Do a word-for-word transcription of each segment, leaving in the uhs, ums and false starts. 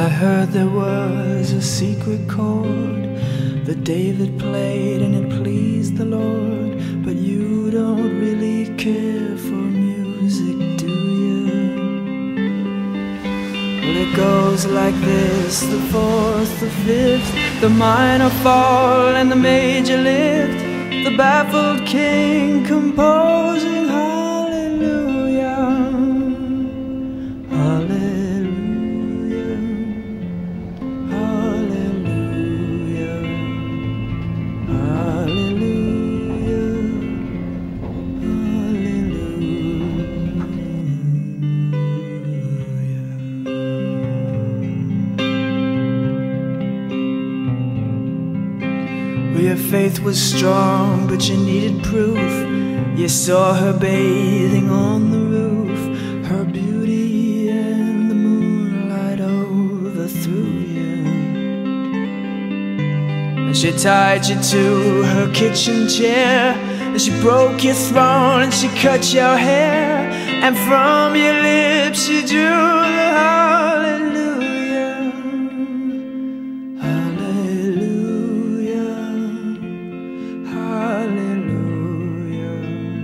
I heard there was a secret chord that David played and it pleased the Lord. But you don't really care for music, do you? Well, it goes like this: the fourth, the fifth, the minor fall and the major lift, the baffled king composing hallelujah, hallelujah, hallelujah, hallelujah, hallelujah. Well, your faith was strong, but you needed proof. You saw her bathing on the roof, her beauty and the moonlight overthrew you. And she tied you to her kitchen chair, and she broke your throne and she cut your hair, and from your lips she drew the hallelujah, hallelujah, hallelujah,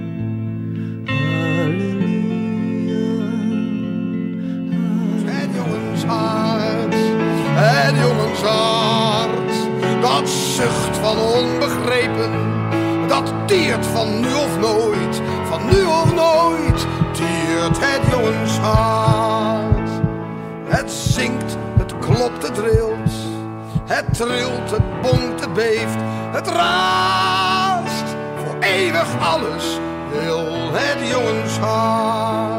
hallelujah. Het jongenshart, het jongenshart, dat zucht van onbegrepen, dat tiert van nu of nooit, van nu of nooit, tiert het jongenshart. Het zingt, het klopt, het trilt, het trilt, het bonkt, het beeft, het raast, voor eeuwig alles wil het jongenshart.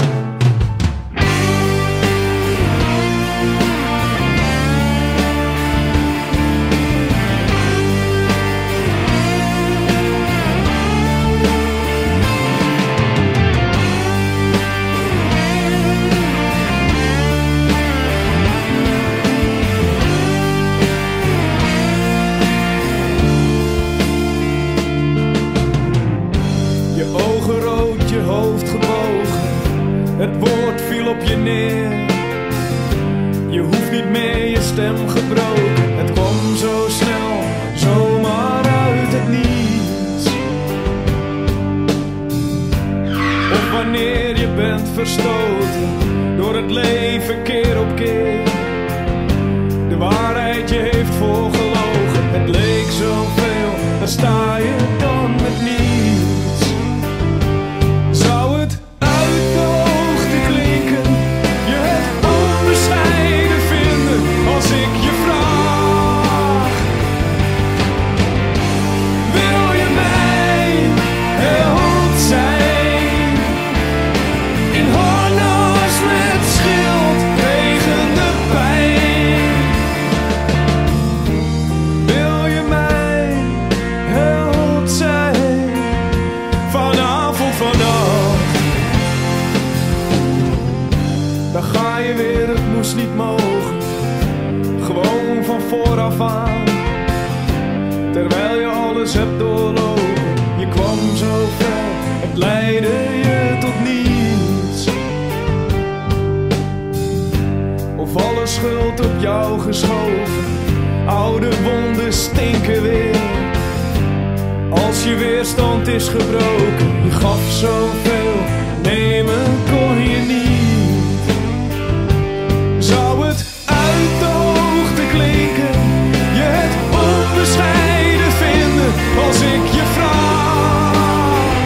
Het woord viel op je neer. Je hoeft niet meer je stem gebroken. Het kwam zo snel, zomaar uit het niets. Of wanneer je bent verstoten door het leven keer op keer. De waarheid je heeft voorgelogen. Het leek zoveel, dan sta je dan met niets. Zou het uit de hoogte klinken, je het onbescheiden vinden als ik je vraag? Wil je mij held zijn? In harnas met schild tegen de pijn. Wil je mij held zijn? Vanavond, vannacht. Dan ga je weer, het moest niet mogen. Gewoon van vooraf aan. Terwijl je alles hebt doorlopen. Je kwam zo ver, het leidde je tot niets. Of alle schuld op jou geschoven. Oude wonden stinken weer. Als je weerstand is gebroken. Je gaf zoveel, nemen kon je niet. Zou het uit de hoogte klinken, je het onbescheiden vinden als ik je vraag?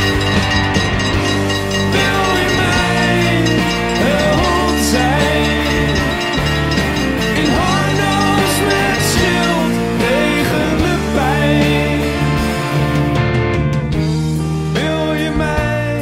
Wil je mij held zijn? In harnas met schild tegen de pijn. Wil je mij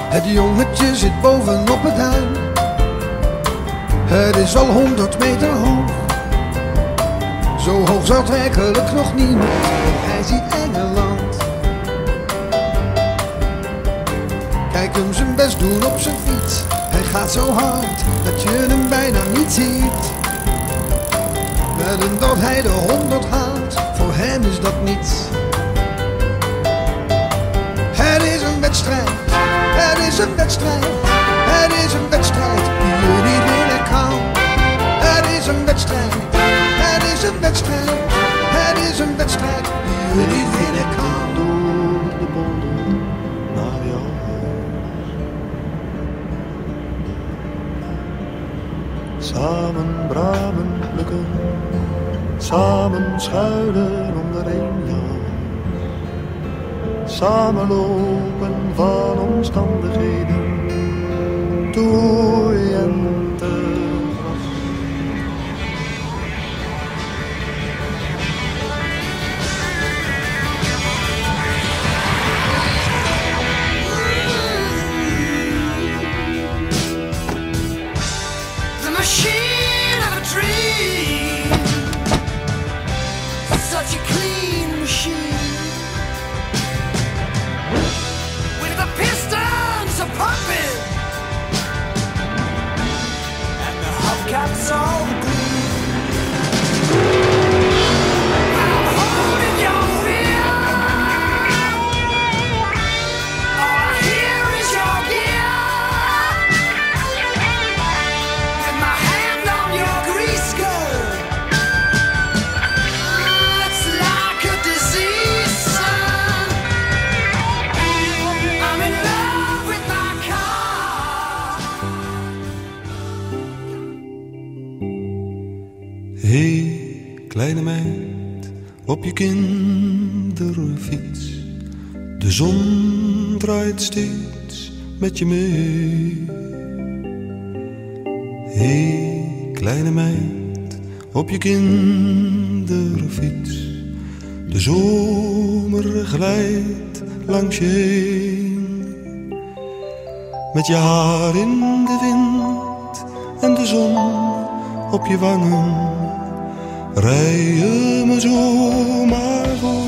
Het jongetje zit bovenop het duin. Het is al honderd meter hoog. Zo hoog zat werkelijk nog niemand. Hij ziet Engeland. Kijk hem zijn best doen op zijn fiets. Hij gaat zo hard dat je hem bijna niet ziet. Wedden dat hij de honderd haalt, voor hem is dat niets. Het is een wedstrijd, het is een wedstrijd, het is een wedstrijd die je niet winnen kan. Het is een wedstrijd, het is een wedstrijd, het is een wedstrijd die je niet winnen kan. Door de bomen naar jouw huis. Samen bramen plukken, samen schuilen onder één jas. Samen lopen van omstandigheden, tooi en te gras. The machine of a dream, such a clean machine, with the pistons a pumping and the hubcaps all green. I'm holding your fear, all I hear is your gear. With my hand on your grease skirt, it's like a disease, son. I'm in love with my car. Hey, kleine meid, op je kinderfiets. De zon draait steeds met je mee. Hey, kleine meid, op je kinderfiets. De zomer glijdt langs je heen. Met je haar in de wind en de zon op je wangen. Rij je me zomaar voor.